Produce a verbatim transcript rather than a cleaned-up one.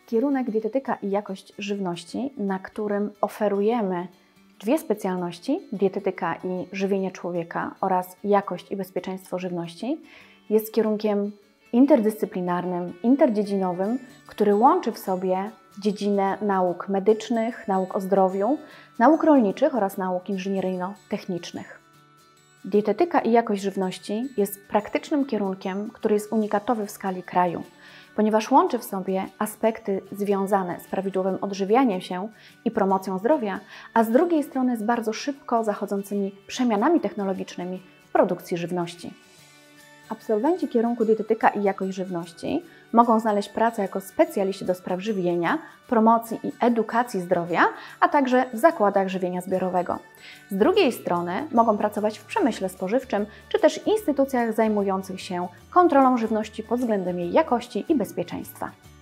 Kierunek dietetyka i jakość żywności, na którym oferujemy dwie specjalności, dietetyka i żywienie człowieka oraz jakość i bezpieczeństwo żywności, jest kierunkiem interdyscyplinarnym, interdziedzinowym, który łączy w sobie dziedzinę nauk medycznych, nauk o zdrowiu, nauk rolniczych oraz nauk inżynieryjno-technicznych. Dietetyka i jakość żywności jest praktycznym kierunkiem, który jest unikatowy w skali kraju, ponieważ łączy w sobie aspekty związane z prawidłowym odżywianiem się i promocją zdrowia, a z drugiej strony z bardzo szybko zachodzącymi przemianami technologicznymi w produkcji żywności. Absolwenci kierunku dietetyka i jakość żywności mogą znaleźć pracę jako specjaliści do spraw żywienia, promocji i edukacji zdrowia, a także w zakładach żywienia zbiorowego. Z drugiej strony mogą pracować w przemyśle spożywczym czy też instytucjach zajmujących się kontrolą żywności pod względem jej jakości i bezpieczeństwa.